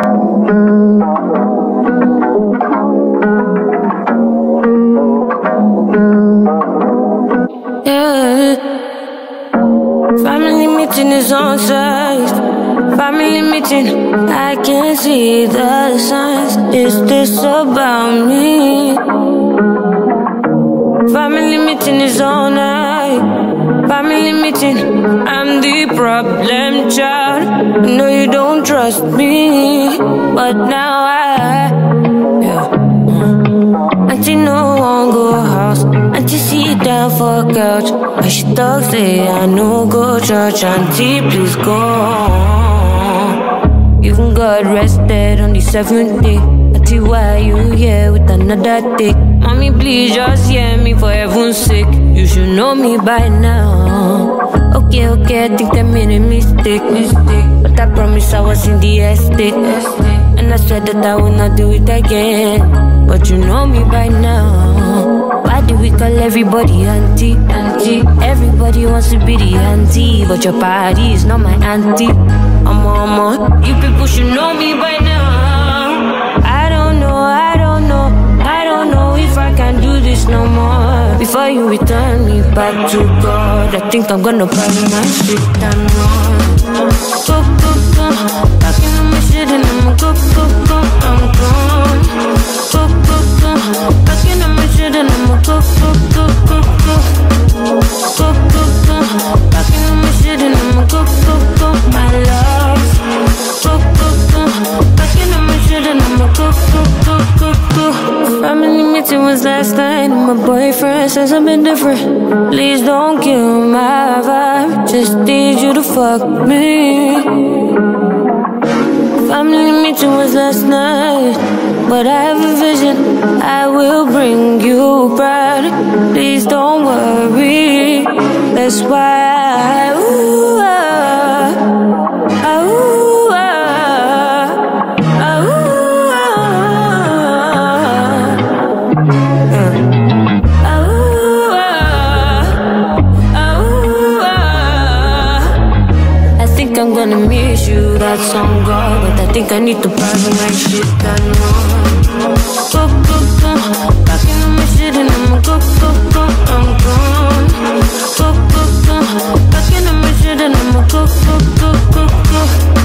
Yeah. Family meeting is on site. Family meeting, I can see the signs. Is this about me? Family meeting is all night. Family meeting, I'm the problem child. I know you don't trust me, but now Auntie no one go house. Auntie sit down for couch. But she talk say I no go church. Auntie please go. Even God rested on the 7th day. Auntie why you here with another dick? Mommy please just hear me for heaven's sake. You should know me by now. Okay, I think I made a mistake. But I promise I was in the estate. And I said that I will not do it again. But you know me by now. Why do we call everybody auntie? Everybody wants to be the auntie, but your party is not my auntie. Mama, you people should know me by now. I don't know if I can do this no more. Before you return me back to God, I think I'm gonna buy my shit and run. Go, packing up my shit and I'ma go, I'm gone. Go, packing up my shit and I'ma go. Packing up my shit and I'ma go, my love. Packing up my shit and I'ma go. Family meeting was last night and my boyfriend says I'm indifferent. Please don't kill my vibe, just need you to fuck me. Family meeting was last night, but I have a vision, I will bring you pride. Please don't worry, that's why I'm gonna miss you, that's on God. But I think I need to pack my shit and run. Go, packing up my shit and I'ma go, I'm gone. Go, packing up my shit and I'ma go.